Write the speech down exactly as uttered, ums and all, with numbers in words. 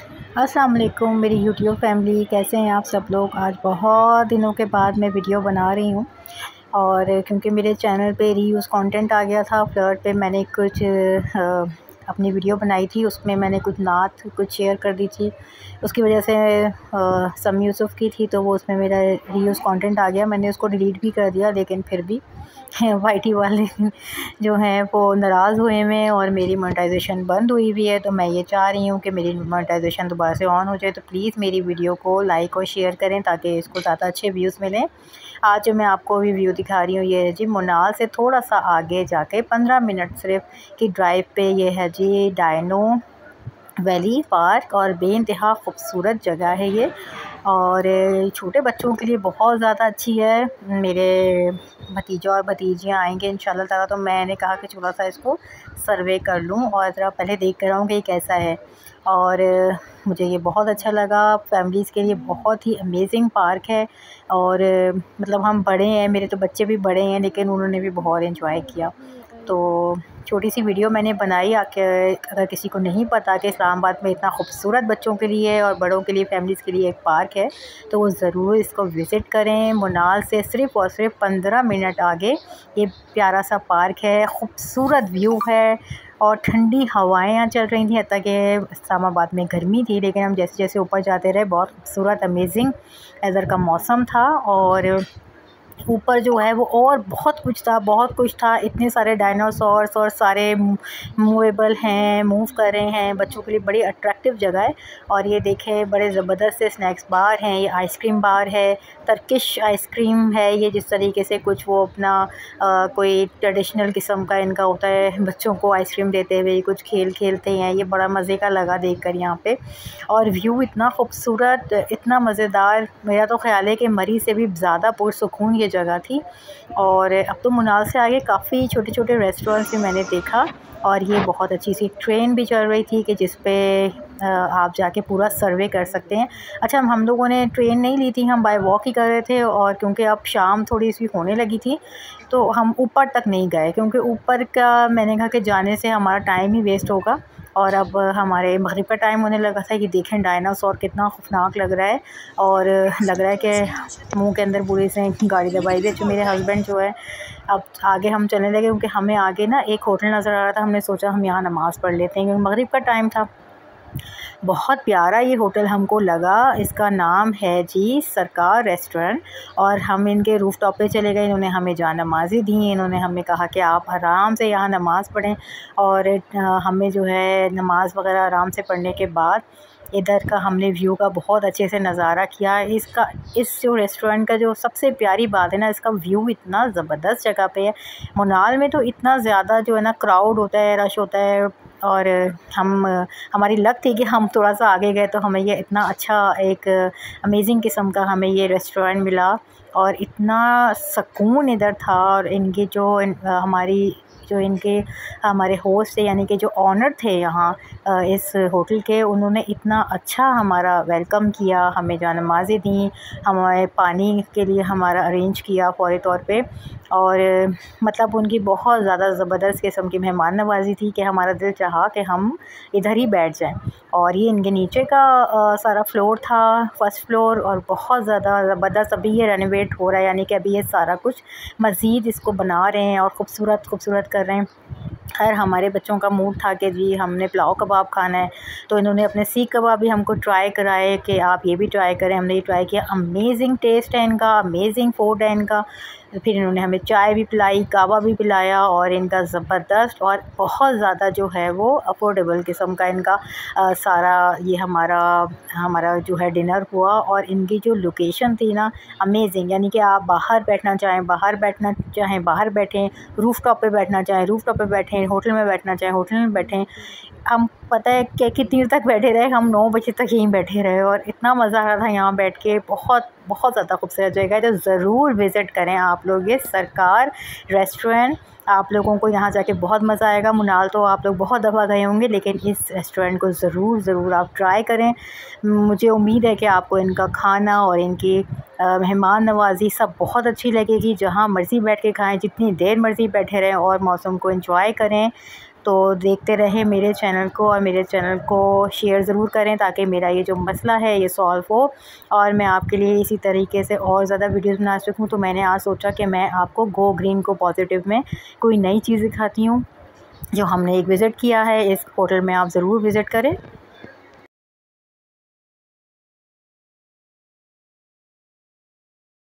अस्सलाम वालेकुम मेरी यूट्यूब फैमिली, कैसे हैं आप सब लोग। आज बहुत दिनों के बाद मैं वीडियो बना रही हूँ और क्योंकि मेरे चैनल पे रीयूज़ कंटेंट आ गया था। फ्लर्ट पे मैंने कुछ आ, अपनी वीडियो बनाई थी, उसमें मैंने कुछ नात कुछ शेयर कर दी थी। उसकी वजह से सम यूसुफ़ की थी, तो वो उसमें मेरा रीयूज़ कंटेंट आ गया। मैंने उसको डिलीट भी कर दिया, लेकिन फिर भी वाईटी वाले जो हैं वो नाराज़ हुए हुए हैं और मेरी मोनेटाइजेशन बंद हुई हुई है। तो मैं ये चाह रही हूँ कि मेरी मोनेटाइजेशन दोबारा से ऑन हो जाए। तो प्लीज़ मेरी वीडियो को लाइक और शेयर करें ताकि इसको ज़्यादा अच्छे व्यूज़ मिलें। आज जो मैं आपको भी व्यू दिखा रही हूँ, ये है जी मुनाल से थोड़ा सा आगे जाके पंद्रह मिनट सिर्फ की ड्राइव पे ये है जी डायनो वैली पार्क, और बेइंतहा खूबसूरत जगह है ये, और छोटे बच्चों के लिए बहुत ज़्यादा अच्छी है। मेरे भतीजा और भतीजियाँ आएंगे इंशाल्लाह ताला, तो मैंने कहा कि थोड़ा सा इसको सर्वे कर लूँ और ज़रा पहले देख कर आऊँ कि ये कैसा है। और मुझे ये बहुत अच्छा लगा। फैमिलीज़ के लिए बहुत ही अमेजिंग पार्क है, और मतलब हम बड़े हैं, मेरे तो बच्चे भी बड़े हैं, लेकिन उन्होंने भी बहुत एंजॉय किया। तो छोटी सी वीडियो मैंने बनाई। आके अगर किसी को नहीं पता कि इस्लामाबाद में इतना खूबसूरत बच्चों के लिए और बड़ों के लिए, फैमिलीज़ के लिए एक पार्क है, तो वो ज़रूर इसको विज़िट करें। मुनाल से सिर्फ़ और सिर्फ पंद्रह मिनट आगे ये प्यारा सा पार्क है। खूबसूरत व्यू है और ठंडी हवाएं यहाँ चल रही थी। हत्ता कि इस्लामाबाद में गर्मी थी, लेकिन हम जैसे जैसे ऊपर जाते रहे बहुत खूबसूरत अमेजिंग वेदर का मौसम था। और ऊपर जो है वो और बहुत कुछ था, बहुत कुछ था। इतने सारे डायनासोर्स और सारे मूवेबल हैं, मूव कर रहे हैं। बच्चों के लिए बड़ी अट्रैक्टिव जगह है। और ये देखें, बड़े ज़बरदस्त से स्नैक्स बार हैं। ये आइसक्रीम बार है, टर्किश आइसक्रीम है ये। जिस तरीके से कुछ वो अपना आ, कोई ट्रेडिशनल किस्म का इनका होता है, बच्चों को आइसक्रीम देते हुए कुछ खेल खेलते हैं। ये बड़ा मज़े का लगा देख कर यहाँ पे। और व्यू इतना खूबसूरत, इतना मज़ेदार, मेरा तो ख्याल है कि मरी से भी ज़्यादा पुरसुकून ये जगह थी। और अब तो मुनाल से आगे काफ़ी छोटे छोटे रेस्टोरेंट्स भी मैंने देखा, और ये बहुत अच्छी सी ट्रेन भी चल रही थी कि जिस पे आप जाके पूरा सर्वे कर सकते हैं। अच्छा, हम हम लोगों ने ट्रेन नहीं ली थी, हम बाय वॉक ही कर रहे थे। और क्योंकि अब शाम थोड़ी सी होने लगी थी, तो हम ऊपर तक नहीं गए, क्योंकि ऊपर का मैंने कहा कि जाने से हमारा टाइम ही वेस्ट होगा। और अब हमारे मगरिब का टाइम होने लगा था कि देखें डायनासोर कितना खौफनाक लग रहा है, और लग रहा है कि मुंह के अंदर बुरी से गाड़ी दबाई दी। जो मेरे हस्बैंड जो है, अब आगे हम चलने लगे, क्योंकि हमें आगे ना एक होटल नज़र आ रहा था। हमने सोचा हम यहाँ नमाज़ पढ़ लेते हैं, क्योंकि मगरिब का टाइम था। बहुत प्यारा ये होटल हमको लगा। इसका नाम है जी सरकार रेस्टोरेंट, और हम इनके रूफ़ टॉप पे चले गए। इन्होंने हमें जहाँ नमाज़ें दी, इन्होंने हमें कहा कि आप आराम से यहाँ नमाज़ पढ़ें। और हमें जो है नमाज़ वगैरह आराम से पढ़ने के बाद इधर का हमने व्यू का बहुत अच्छे से नज़ारा किया। इसका इस जो रेस्टोरेंट का जो सबसे प्यारी बात है ना, इसका व्यू इतना ज़बरदस्त जगह पे है। मुनाल में तो इतना ज़्यादा जो है ना क्राउड होता है, रश होता है। और हम हमारी लक थी कि हम थोड़ा सा आगे गए, तो हमें ये इतना अच्छा एक अमेजिंग किस्म का हमें ये रेस्टोरेंट मिला, और इतना सुकून इधर था। और इनकी जो इन, हमारी जो इनके हमारे होस्ट थे, यानी कि जो ऑनर थे यहाँ इस होटल के, उन्होंने इतना अच्छा हमारा वेलकम किया, हमें जहाँ नमाज़ें दी, हमारे पानी के लिए हमारा अरेंज किया फ़ौरी तौर पे। और मतलब उनकी बहुत ज़्यादा ज़बरदस्त किस्म की मेहमान नवाज़ी थी कि हमारा दिल चाहा कि हम इधर ही बैठ जाएं। और ये इनके नीचे का आ, सारा फ्लोर था, फर्स्ट फ्लोर, और बहुत ज़्यादा ज़बरदस्त। अभी ये रेनोवेट हो रहा है, यानी कि अभी ये सारा कुछ मज़ीद इसको बना रहे हैं और ख़ूबसूरत खूबसूरत कर रहे हैं। खैर, हमारे बच्चों का मूड था कि जी हमने पुलाव कबाब खाना है, तो इन्होंने अपने सीख कबाब भी हमको ट्राई कराए कि आप ये भी ट्राई करें। हमने ये ट्राई किया, अमेजिंग टेस्ट है इनका, अमेजिंग फूड है इनका। फिर इन्होंने हमें चाय भी पिलाई, कावा भी पिलाया, और इनका ज़बरदस्त और बहुत ज़्यादा जो है वो अफोर्डेबल किस्म का इनका आ, सारा ये हमारा हमारा जो है डिनर हुआ। और इनकी जो लोकेशन थी ना, अमेजिंग, यानी कि आप बाहर बैठना चाहें बाहर बैठना चाहें बाहर बैठें, रूफ़ टॉप पे बैठना चाहें रूफ़ टॉप पे बैठें, होटल में बैठना चाहें होटल में बैठें। हम पता है कि कितनी देर तक बैठे रहे, हम नौ बजे तक यहीं बैठे रहे, और इतना मज़ा आ रहा था यहाँ बैठ के। बहुत बहुत ज़्यादा खूबसूरत जगह है, तो ज़रूर विज़िट करें आप लोग ये सरकार रेस्टोरेंट। आप लोगों को यहाँ जाके बहुत मज़ा आएगा। मुनाल तो आप लोग बहुत दफ़ा गए होंगे, लेकिन इस रेस्टोरेंट को ज़रूर ज़रूर आप ट्राई करें। मुझे उम्मीद है कि आपको इनका खाना और इनकी मेहमान नवाज़ी सब बहुत अच्छी लगेगी। जहाँ मर्ज़ी बैठ के खाएँ, जितनी देर मर्ज़ी बैठे रहें और मौसम को एंजॉय करें। तो देखते रहें मेरे चैनल को और मेरे चैनल को शेयर ज़रूर करें ताकि मेरा ये जो मसला है ये सॉल्व हो और मैं आपके लिए इसी तरीके से और ज़्यादा वीडियोस बना सकूँ। तो मैंने आज सोचा कि मैं आपको गो ग्रीन को पॉजिटिव में कोई नई चीज़ दिखाती हूँ जो हमने एक विज़िट किया है। इस पोर्टल में आप ज़रूर विज़िट करें।